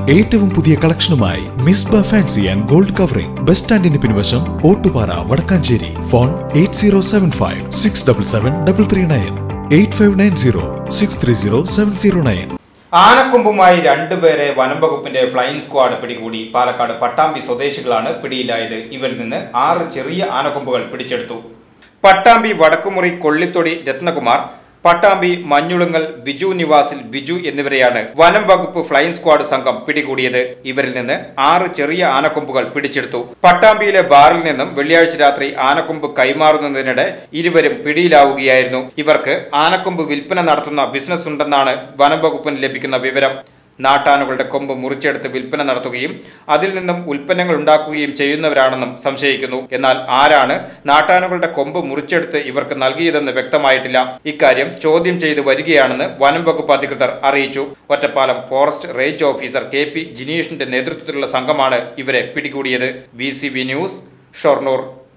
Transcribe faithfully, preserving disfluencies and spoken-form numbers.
ഏറ്റവും പുതിയ കളക്ഷനുമായി Misba fancy and gold covering bus സ്റ്റാൻഡിന് പിൻവശം Ottupara Vadakkanchery. Phone eight zero seven five six double seven double three nine eight five nine zero six three zero seven zero nine. ആനക്കൊമ്പുമായി രണ്ടുപേരെ വനം വകുപ്പിന്റെ ഫ്ലൈയിങ് സ്ക്വാഡ് പിടികൂടി. പാലക്കാട് പട്ടാമ്പി സ്വദേശികളാണ് പിടിയിലായത്. ഇവരിൽ നിന്ന് ആറ് ചെറിയ ആനക്കൊമ്പുകൾ പിടിച്ചെടുത്തു. പട്ടാമ്പി വടക്കുമുറി കൊള്ളിത്തൊടി രത്നകുമാർ, പട്ടാമ്പി മഞ്ഞുളുങ്ങൽ ബിജു നിവാസിൽ ബിജു എന്നിവരെയാണ് വനം വകുപ്പ് ഫ്ലൈയിങ് സ്ക്വാഡ് സംഘം പിടികൂടിയത്. ഇവരിൽ നിന്ന് ആറ് ചെറിയ ആനക്കൊമ്പുകൾ പിടിച്ചെടുത്തു. പട്ടാമ്പിയിലെ ബാറിൽ നിന്നും വെള്ളിയാഴ്ച രാത്രി ആനക്കൊമ്പ് കൈമാറുന്നതിനിടെ ഇരുവരും പിടിയിലാവുകയായിരുന്നു. ഇവർക്ക് ആനക്കൊമ്പ് വിൽപ്പന നടത്തുന്ന ബിസിനസ് ഉണ്ടെന്നാണ് വനം വകുപ്പിന് ലഭിക്കുന്ന വിവരം. നാട്ടാനുകളുടെ കൊമ്പ് മുറിച്ചെടുത്ത് വിൽപ്പന നടത്തുകയും അതിൽ നിന്നും ഉൽപ്പന്നങ്ങൾ ഉണ്ടാക്കുകയും ചെയ്യുന്നവരാണെന്നും സംശയിക്കുന്നു. എന്നാൽ ആരാണ് നാട്ടാനുകളുടെ കൊമ്പ് മുറിച്ചെടുത്ത് ഇവർക്ക് നൽകിയതെന്ന് വ്യക്തമായിട്ടില്ല. ഇക്കാര്യം ചോദ്യം ചെയ്തു വരികയാണെന്ന് വനം വകുപ്പ് അധികൃതർ അറിയിച്ചു. Ottapalam forest range officer K P ജിനീഷിന്റെ നേതൃത്വത്തിലുള്ള സംഘമാണ് ഇവരെ പിടികൂടിയത്. V C B news, Shoranur.